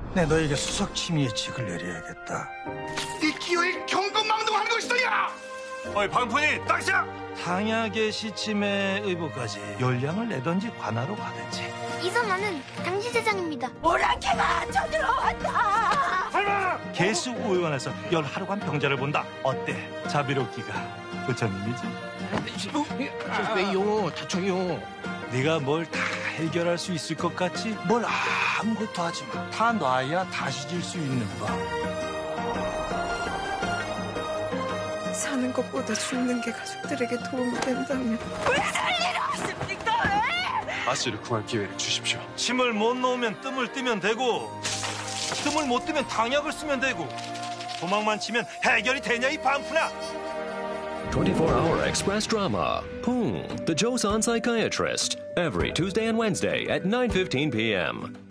내 너에게 수석 침의의 직을 내려야겠다. 네 기어에 경건망동하는 것이더냐! 어이 방풍이 딱이야! 당약의 시침의 의무까지 열량을 내던지 관하로 가든지. 이선아는 당시 대장입니다. 오랑캐가 쳐들어왔다. 개수 의원에서 11하루간 병자를 본다. 어때? 자비롭기가 부처님이지? 왜요? 다쳐요. 네가 뭘 다 해결할 수 있을 것 같지? 뭘 아무것도 하지 마. 다 놔야 다시 질 수 있는 법. 사는 것보다 죽는 게 가족들에게 도움이 된다면 아씨를 구할 기회를 주십시오. 침을 못 놓으면 뜸을 뜨면 되고, 뜸을 못 뜨면 당약을 쓰면 되고, 도망만 치면 해결이 되냐 이 반푼아! 24-hour express drama, Pung, the Joseon Psychiatrist, every Tuesday and Wednesday at 9:15 p.m.